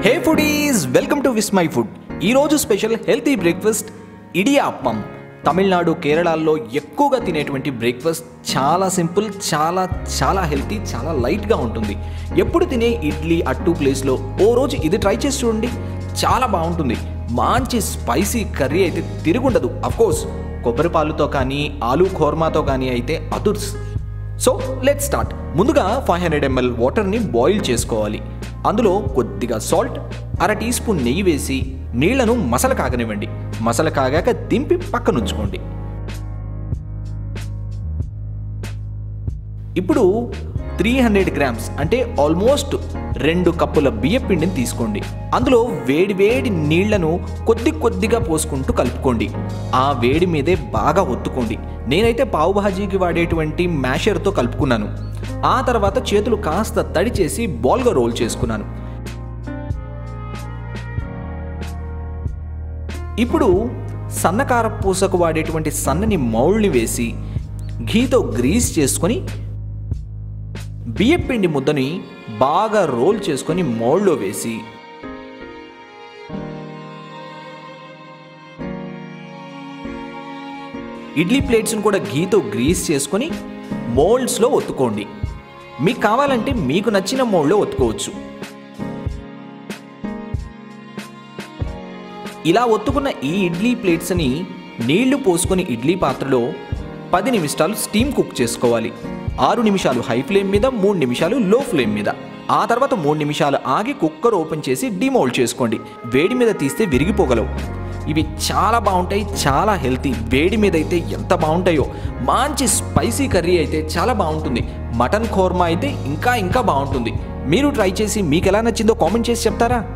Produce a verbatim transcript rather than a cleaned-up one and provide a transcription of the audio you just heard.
Hey foodies, welcome to Vismai food. ఈరోజు special healthy breakfast idiyappam. Tamil Nadu, కేరళలో ఎక్కువగా తినేటువంటి బ్రేక్ఫాస్ట్. చాలా సింపుల్, చాలా చాలా హెల్తీ, చాలా లైట్గా ఉంటుంది. ఎప్పుడు తినే ఇడ్లీ అట్టు ప్లేస్లో ఓ రోజు ఇది ట్రై చేసి చూడండి, చాలా బాగుంటుంది. మంచి స్పైసీ కర్రీ అయితే తిరుగుండదు. అఫ్కోర్స్ కొబ్బరి పాలుతో కానీ ఆలూ ఖోర్మాతో కానీ అయితే అదుర్స్. So let's start. ముందుగా ఫైవ్ హండ్రెడ్ ఎంఎల్ వాటర్ని బాయిల్ చేసుకోవాలి. అందులో కొద్దిగా సాల్ట్, అర టీ స్పూన్ నెయ్యి వేసి నీళ్లను మసల కాగనివ్వండి. మసల కాగాక దింపి పక్కనుంచుకోండి. ఇప్పుడు త్రీ హండ్రెడ్ గ్రామ్స్ అంటే ఆల్మోస్ట్ రెండు కప్పుల బియ్య పిండిని తీసుకోండి. అందులో వేడి వేడి నీళ్లను కొద్ది కొద్దిగా పోసుకుంటూ కలుపుకోండి. ఆ వేడి మీదే బాగా ఒత్తుకోండి. నేనైతే పావు భాజీకి వాడేటువంటి మ్యాషర్తో కలుపుకున్నాను. ఆ తర్వాత చేతులు కాస్త తడి చేసి బాల్గా రోల్ చేసుకున్నాను. ఇప్పుడు సన్నకార పూసకు వాడేటువంటి సన్నని మౌల్డ్ని వేసి ఘీతో గ్రీస్ చేసుకొని బియ్యపిండి ముద్దని బాగా రోల్ చేసుకొని మౌల్డ్లో వేసి ఇడ్లీ ప్లేట్స్ని కూడా ఘీతో గ్రీస్ చేసుకొని మోల్డ్స్లో ఒత్తుకోండి. మీకు కావాలంటే మీకు నచ్చిన మోల్డ్లో ఒత్తుకోవచ్చు. ఇలా ఒత్తుకున్న ఈ ఇడ్లీ ప్లేట్స్ని నీళ్లు పోసుకొని ఇడ్లీ పాత్రలో పది నిమిషాలు స్టీమ్ కుక్ చేసుకోవాలి. ఆరు నిమిషాలు హై ఫ్లేమ్ మీద, మూడు నిమిషాలు లో ఫ్లేమ్ మీద. ఆ తర్వాత మూడు నిమిషాలు ఆగి కుక్కర్ ఓపెన్ చేసి డిమోల్డ్ చేసుకోండి. వేడి మీద తీస్తే విరిగిపోగలవు. ఇవి చాలా బాగుంటాయి, చాలా హెల్తీ. వేడి మీద అయితే ఎంత బాగుంటాయో. మంచి స్పైసీ కర్రీ అయితే చాలా బాగుంటుంది. మటన్ ఖోర్మా అయితే ఇంకా ఇంకా బాగుంటుంది. మీరు ట్రై చేసి మీకు ఎలా నచ్చిందో కామెంట్ చేసి చెప్తారా?